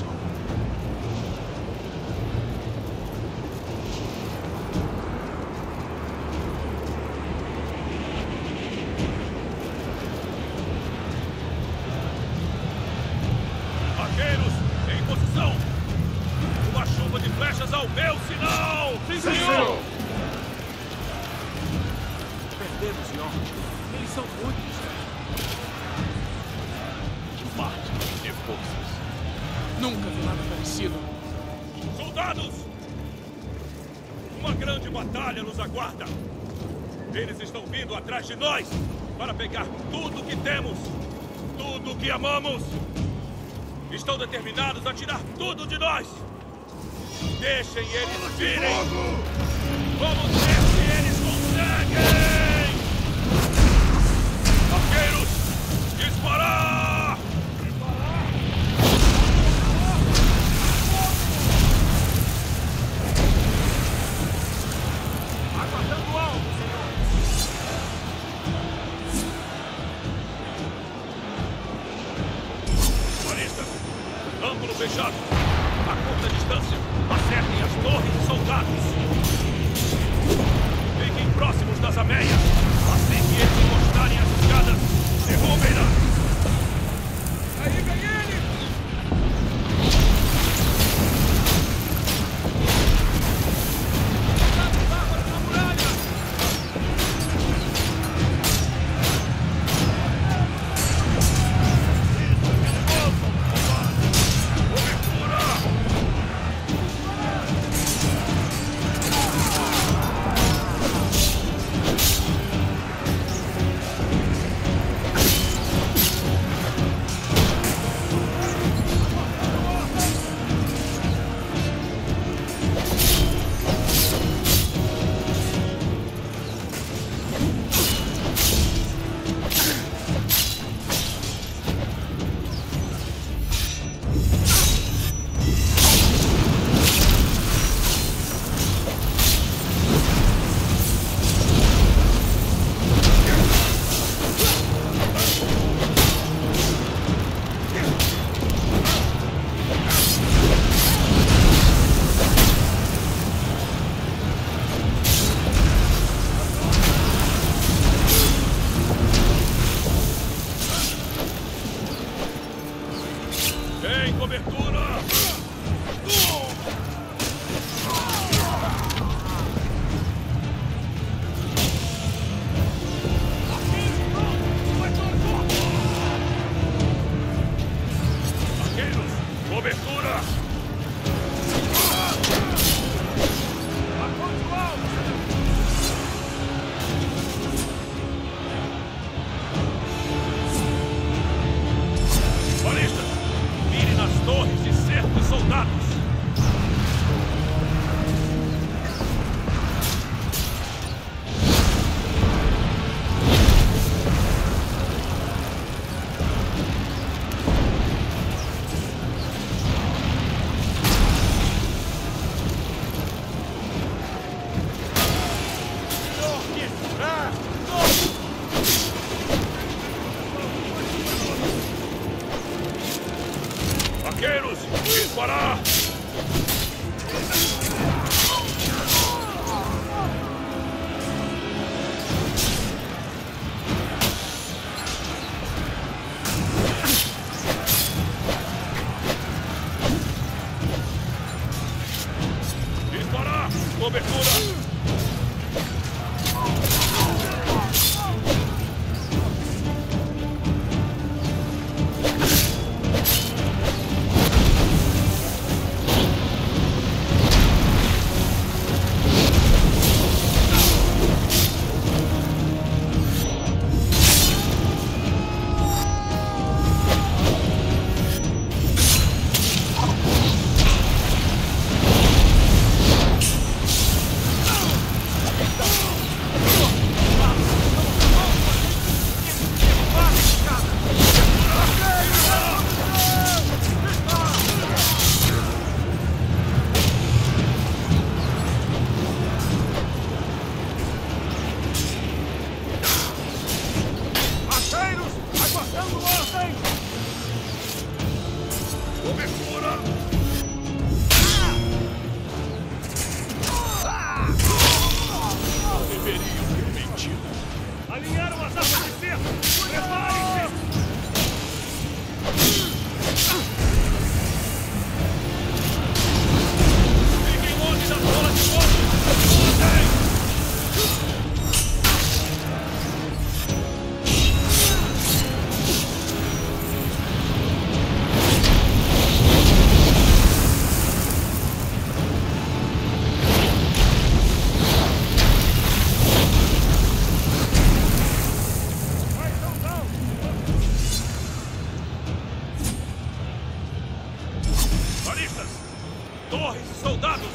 Arqueiros, em posição! Uma chuva de flechas ao meu sinal! Sim, senhor! Perdemos, senhor. Eles são muitos. Máquinas de forças. Nunca vi nada parecido. Soldados! Uma grande batalha nos aguarda! Eles estão vindo atrás de nós para pegar tudo que temos, tudo que amamos! Estão determinados a tirar tudo de nós! Deixem eles virem! Vamos ver se eles conseguem! Arqueiros, disparar! Aguardando o alvo, senhor. Baristas, ângulo fechado. A curta distância, acertem as torres e soldados. Fiquem próximos das ameias. Assim que eles encostarem as escadas, derrubem-nas. Aí vem ele! Bárbaros na muralha! Em cobertura! Arqueiros, cobertura! Balistas, mire nas torres e cerque os soldados! Arqueiros, disparar! Disparar! Cobertura! costas! Torres e soldados!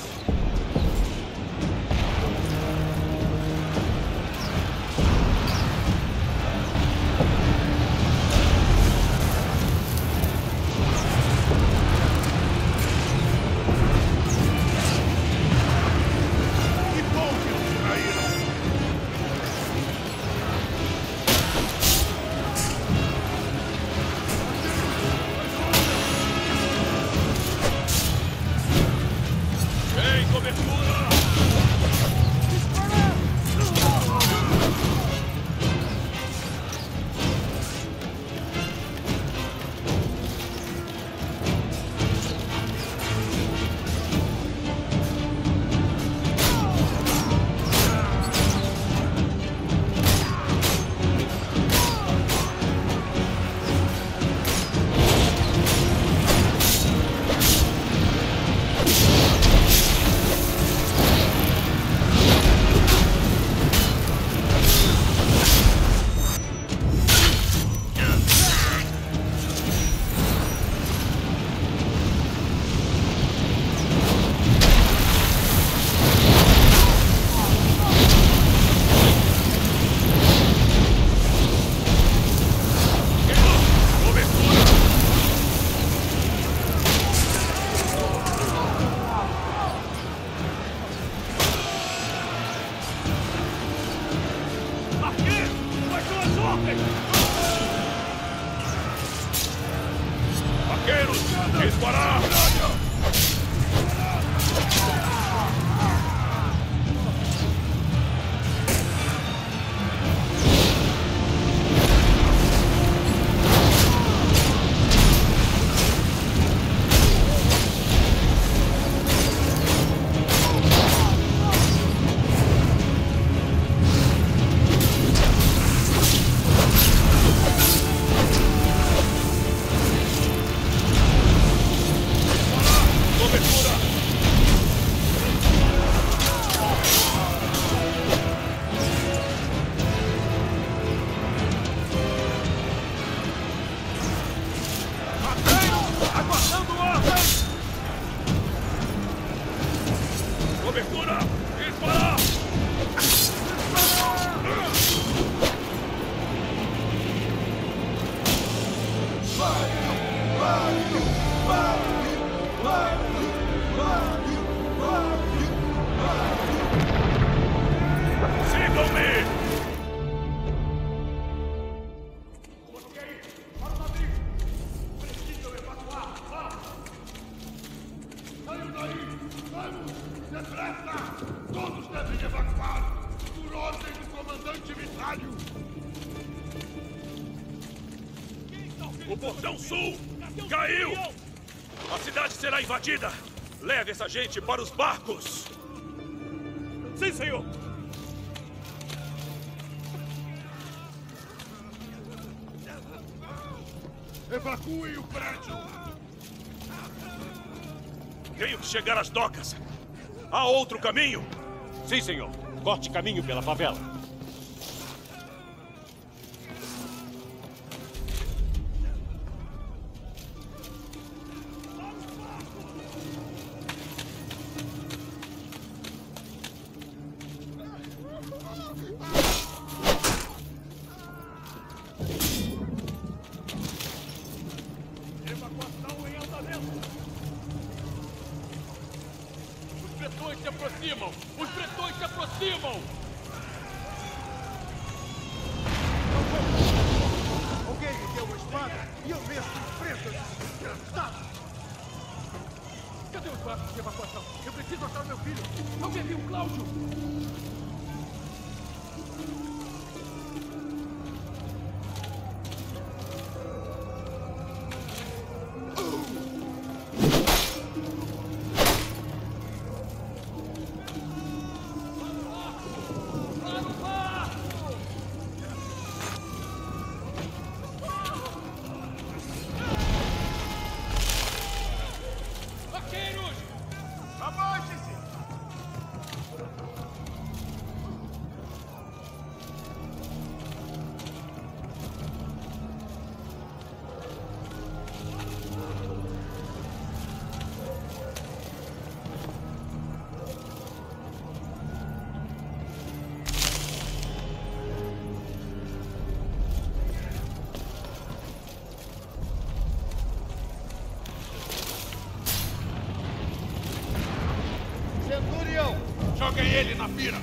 O portão sul caiu! A cidade será invadida! Leve essa gente para os barcos! Sim, senhor! Evacuem o prédio! Tenho que chegar às docas! Há outro caminho? Sim, senhor. Corte caminho pela favela. Os bretões se aproximam! Alguém me deu uma espada e eu mesmo enfrento esses desgraçados! Cadê os barcos de evacuação? Eu preciso achar meu filho! Alguém viu o Cláudio? Joguem ele na pira!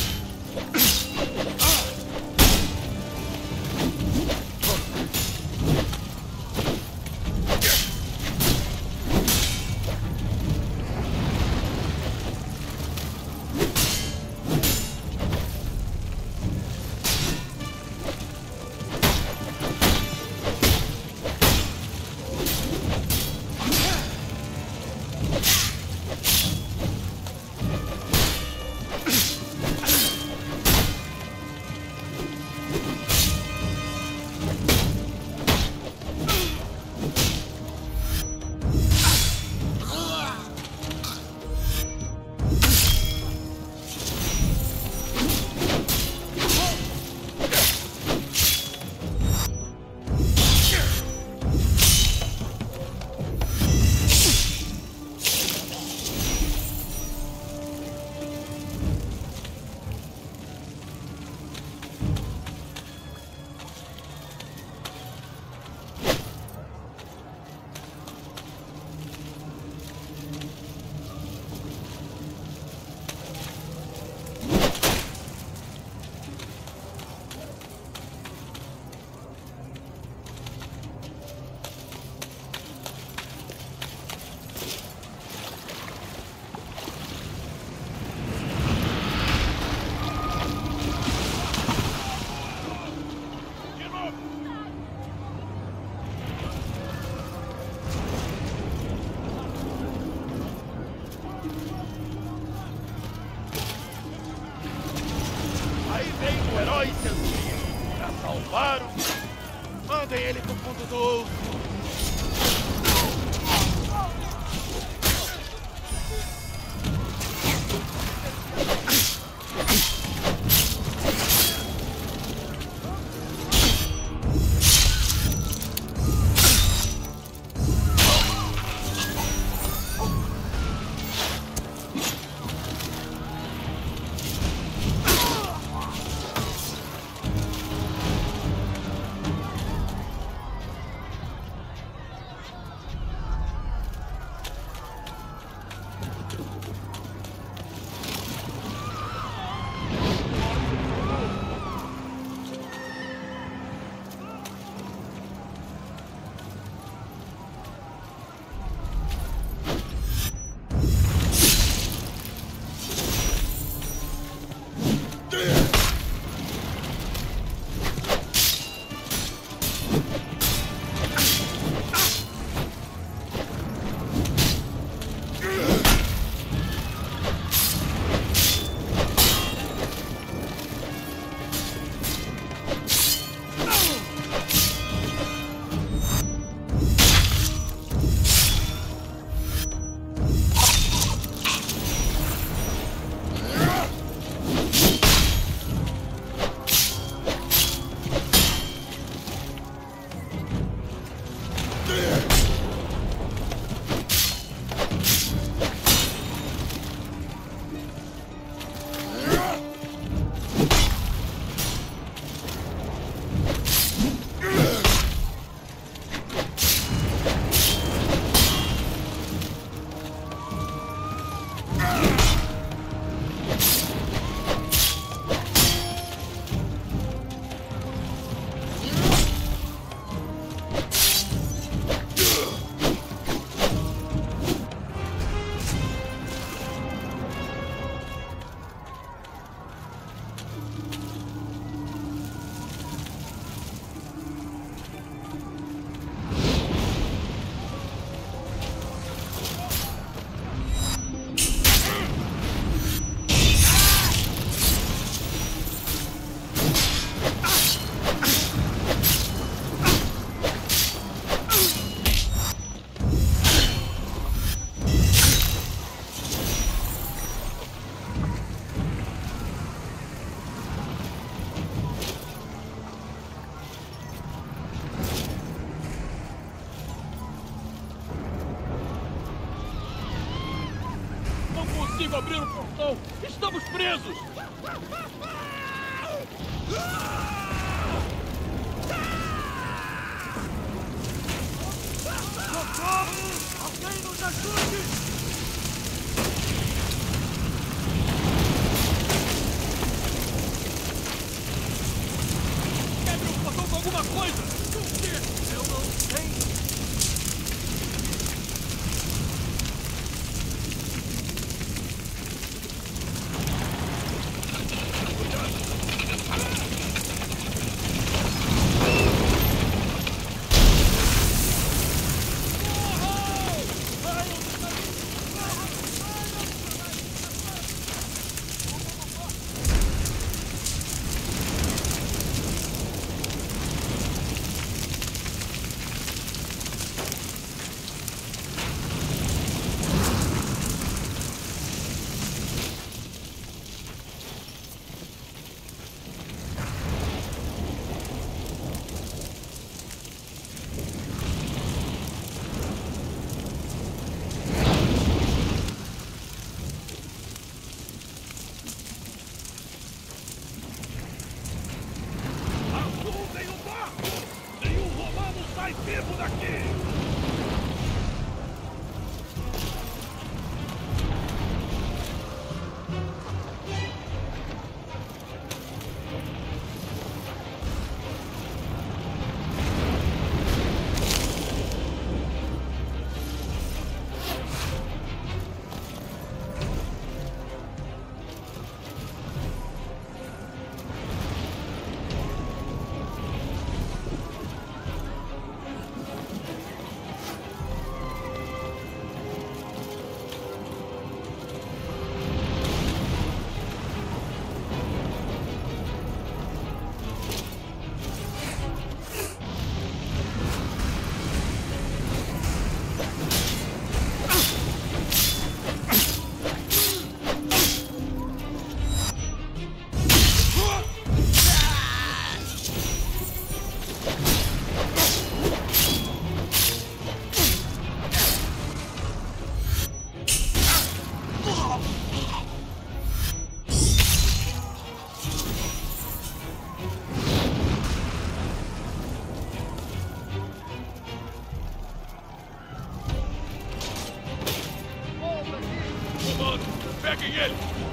Aí vem o herói Santinho pra salvar o mundo. Mandem ele pro fundo do ouro. consigo abrir o portão! Estamos presos! Socorro! Alguém nos ajude! Comando, peguem ele!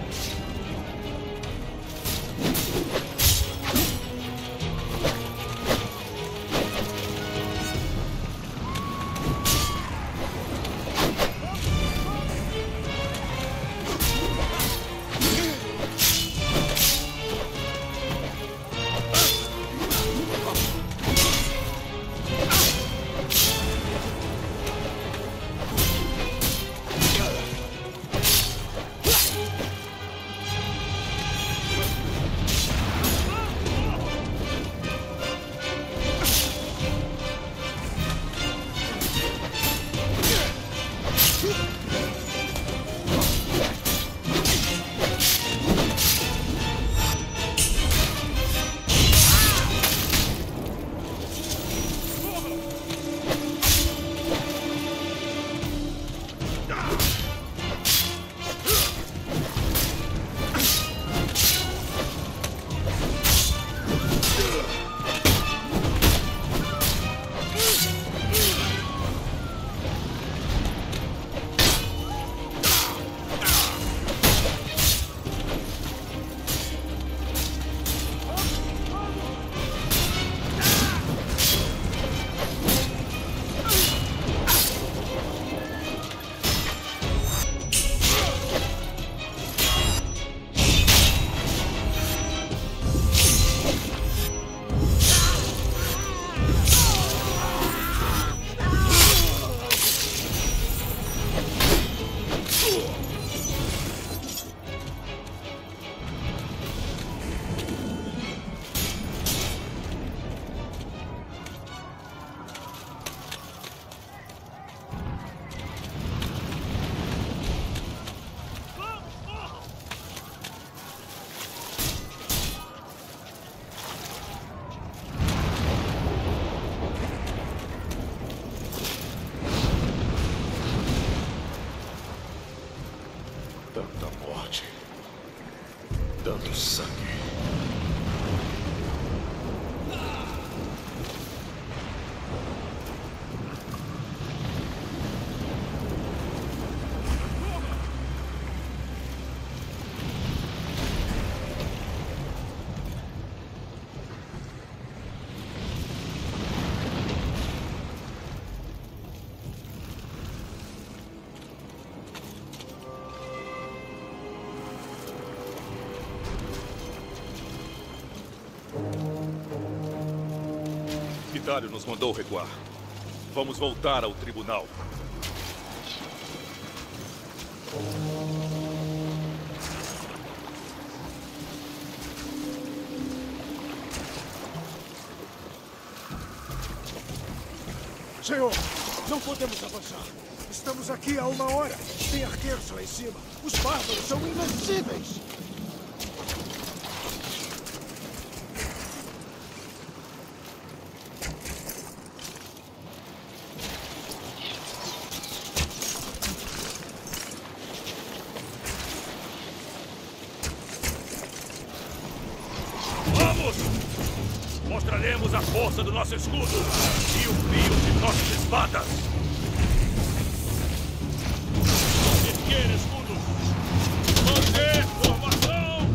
Tanta morte. Tanto sangue. Vitalio nos mandou recuar. Vamos voltar ao tribunal. Senhor, não podemos avançar. Estamos aqui há 1 hora. Tem arqueiros lá em cima. Os bárbaros são invencíveis. Vamos! Mostraremos a força do nosso escudo e o brio de nossas espadas. Erguer escudo! Manter formação!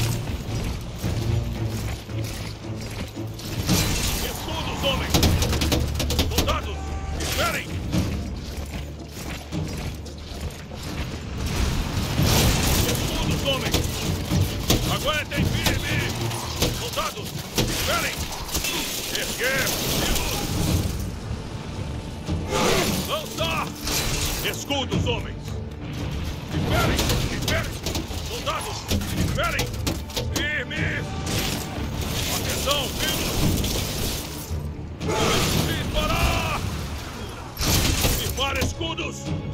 Escudos, homens! Soldados, esperem! Escudos, homens! Aguentem firme! Soldados, esperem! Erguer! Lançar! Escudos, homens! Esperem! Esperem! Soldados, esperem! Firmes! Atenção, filhos! Disparar! Firmar escudos!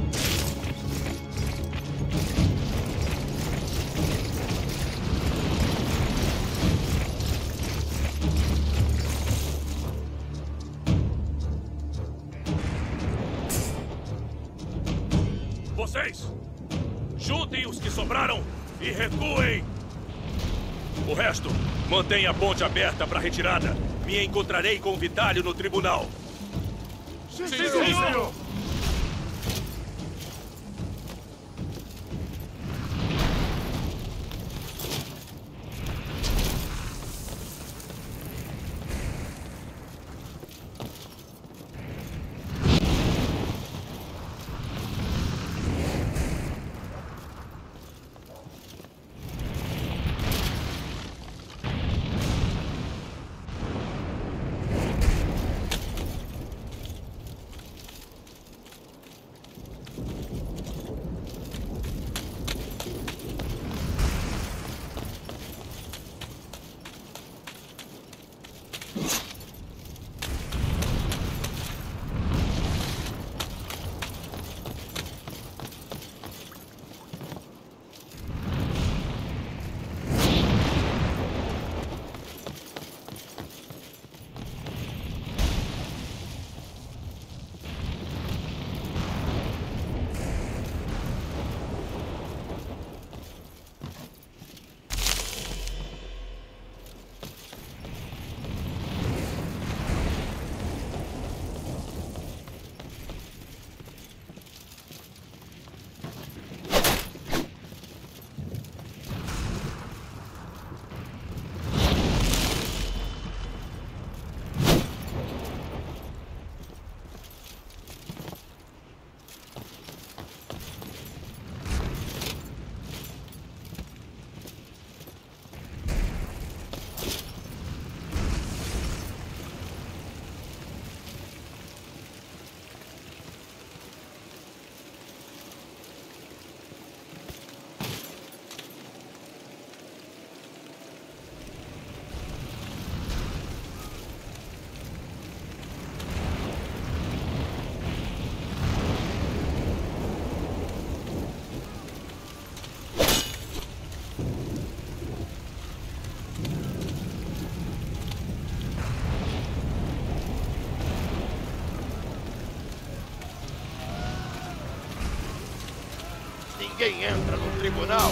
Vocês, juntem os que sobraram e recuem. O resto, mantenha a ponte aberta para retirada. Me encontrarei com o Vitalio no tribunal. Sim, senhor! Ninguém entra no tribunal.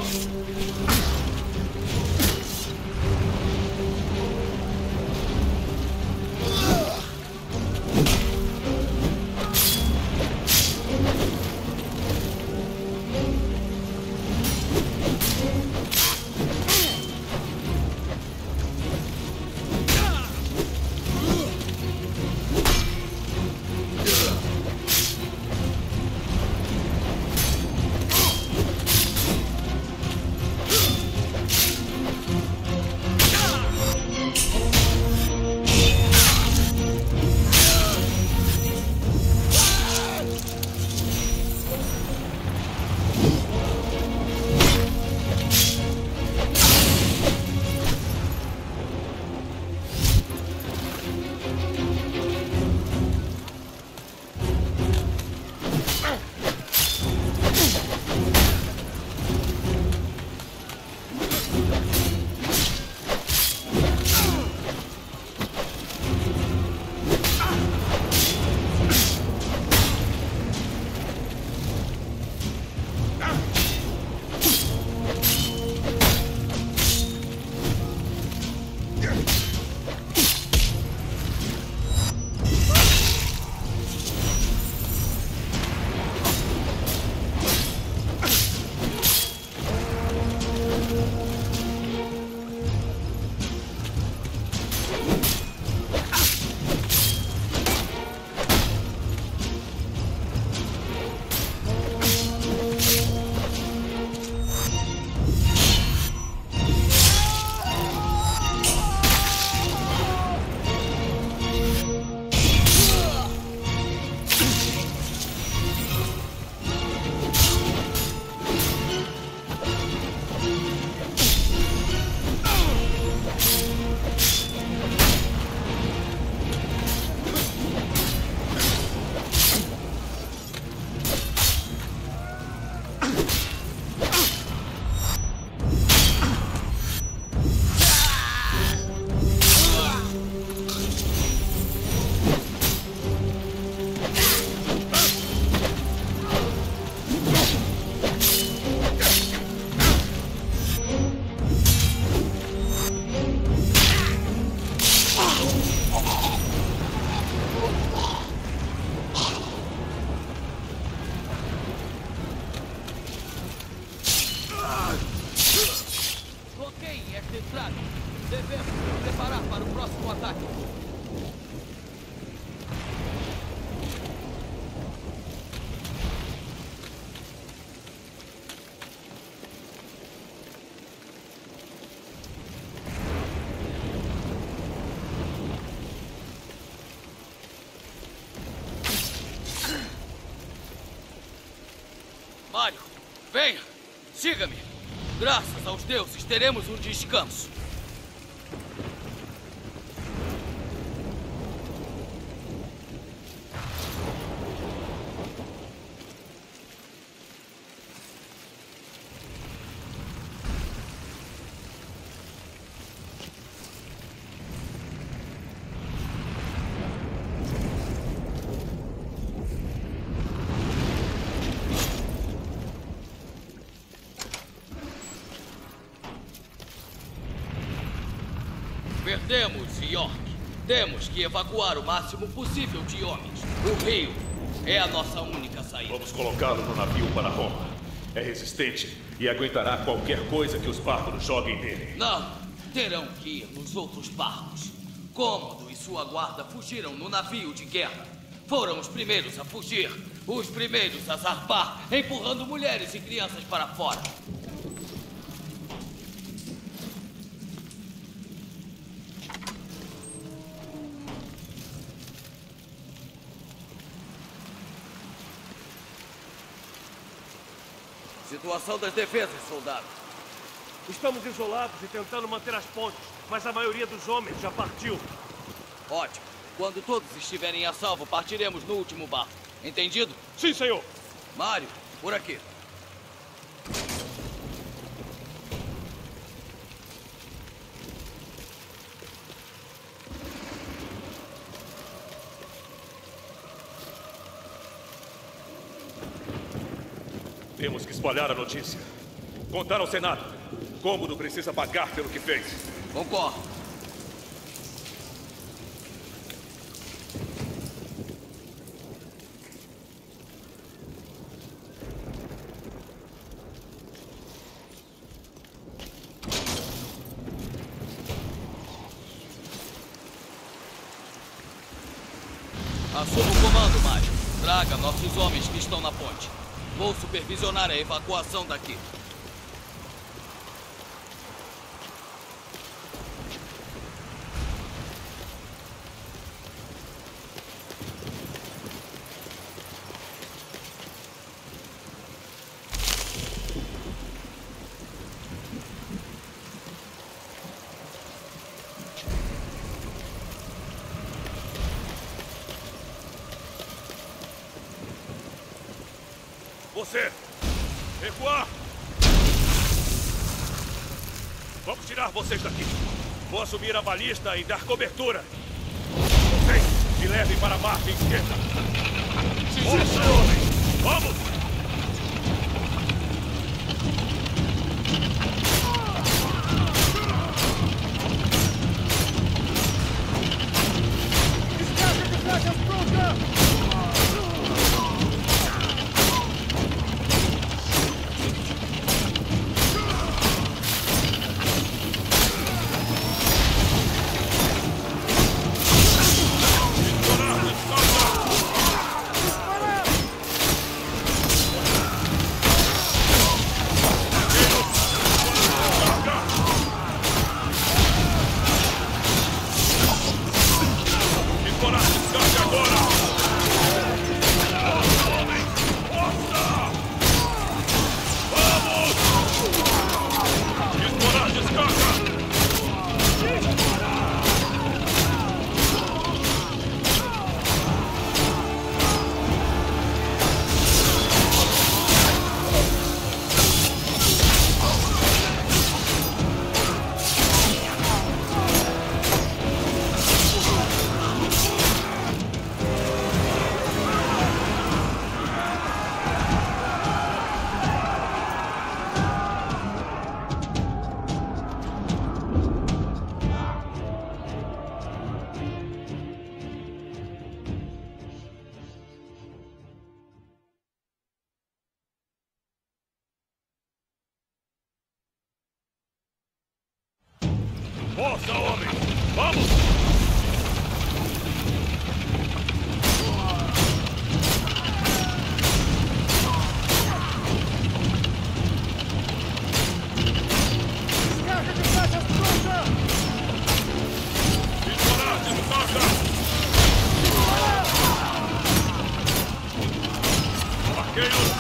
Devemos nos preparar para o próximo ataque. Mário, venha! Siga-me! Graças aos deuses, teremos um descanso. Perdemos, York. Temos que evacuar o máximo possível de homens. O rio é a nossa única saída. Vamos colocá-lo no navio para Roma. É resistente e aguentará qualquer coisa que os bárbaros joguem nele. Não, terão que ir nos outros barcos. Cômodo e sua guarda fugiram no navio de guerra. Foram os primeiros a fugir, os primeiros a zarpar, empurrando mulheres e crianças para fora. Situação das defesas, soldado. Estamos isolados e tentando manter as pontes, mas a maioria dos homens já partiu. Ótimo. Quando todos estiverem a salvo, partiremos no último barco. Entendido? Sim, senhor. Mário, por aqui. Temos que espalhar a notícia. Contar ao Senado. Cômodo precisa pagar pelo que fez. Concordo. Assuma o comando, Mágico. Traga nossos homens que estão na ponte. Vou supervisionar a evacuação daqui. Você! Recuar! Vamos tirar vocês daqui. Vou assumir a balista e dar cobertura. Vocês me levem para a margem esquerda. Força, homem! Vamos! Força, homem! Vamos! Descarga de flechas pronta! Disparar, descarga! Arqueiros!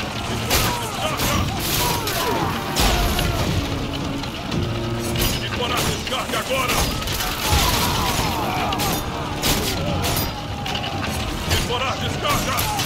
Disparar, descarga agora! Disparar, descarga!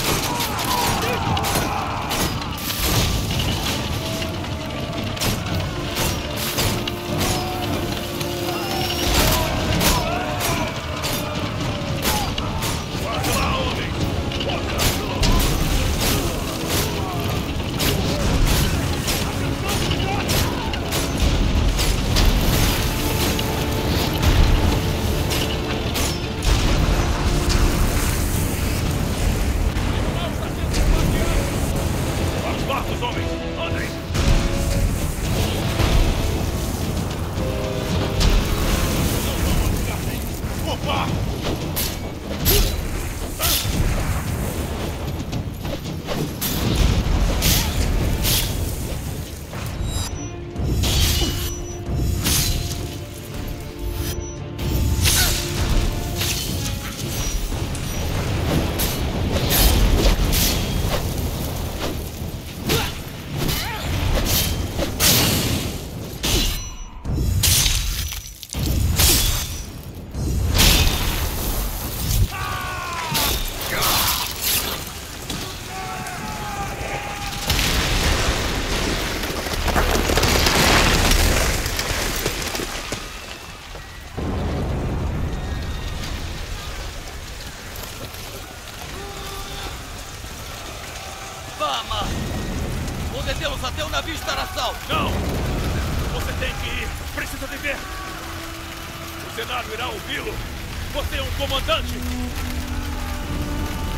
vou detê-los até o navio estar a salvo. Não! Você tem que ir. Precisa viver. O Senado irá ouvi-lo. Você é um comandante.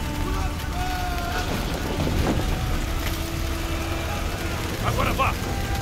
Agora vá.